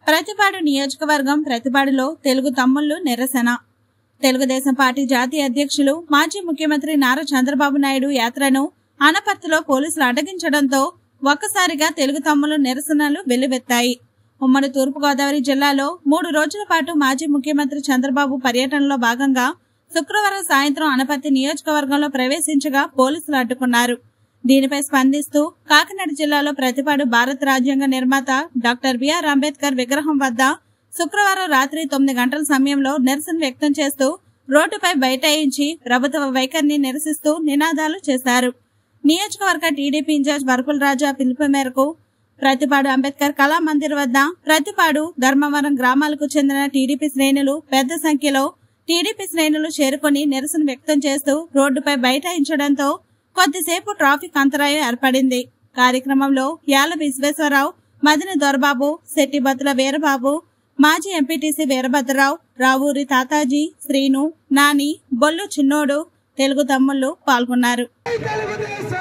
ప్రతిపాడు నియోజకవర్గం ప్రతిపాడులో తెలుగు తమ్ముళ్లు నిరసన. తెలుగుదేశం పార్టీ జాతీయ అధ్యక్షులు మాజీ ముఖ్యమంత్రి నారా చంద్రబాబు నాయుడు యాత్రను అనపర్తిలో పోలీసులు అడ్డగించడంతో ఒక్కసారిగా తెలుగు తమ్ముళ్లు నిరసనలు వెల్లువెత్తాయి. ఉమ్మడి తూర్పుగోదావరి జిల్లాలో 3 రోజుల పాటు మాజీ ముఖ్యమంత్రి చంద్రబాబు పర్యటనలో భాగంగా శుక్రవారం సాయంత్రం అనపర్తి నియోజకవర్గంలో ప్రవేశించగా పోలీసులు అడ్డుకున్నారు. దీనిపై స్పందిస్తూ కాకినాడ జిల్లాలో ప్రతిపాడు భారత రాజ్యాంగ నిర్మాత డాక్టర్ బిఆర్ అంబేద్కర్ విగ్రహం వద్ద శుక్రవారం రాత్రి 9 గంటల సమయంలో నిరసన వ్యక్తం చేస్తూ రోడ్డుపై బైఠాయించి ప్రభుత్వ వైఖరిని నిరసిస్తూ నినాదాలు చేశారు. నియోజకవర్గ టీడీపీ ఇన్ఛార్జ్ వరపుల రాజా పిలుపు మేరకు ప్రతిపాడు అంబేద్కర్ కళామందిర్ వద్ద ప్రతిపాడు ధర్మవరం గ్రామాలకు చెందిన టీడీపీ శ్రేణులు పెద్ద సంఖ్యలో చేరుకుని నిరసన వ్యక్తం చేస్తూ రోడ్డుపై బైఠాయించడంతో కొద్దిసేపు ట్రాఫిక్ అంతరాయం ఏర్పడింది. కార్యక్రమంలో యాల విశ్వేశ్వరరావు, మదిని దొరబాబు, శెట్టిబత్తుల వీరబాబు, మాజీ ఎంపీటీసీ వీరభద్రరావు, రావూరి తాతాజీ, శ్రీను, నాని, బొల్లు చిన్నోడు, తెలుగు తమ్ముళ్లు పాల్గొన్నారు.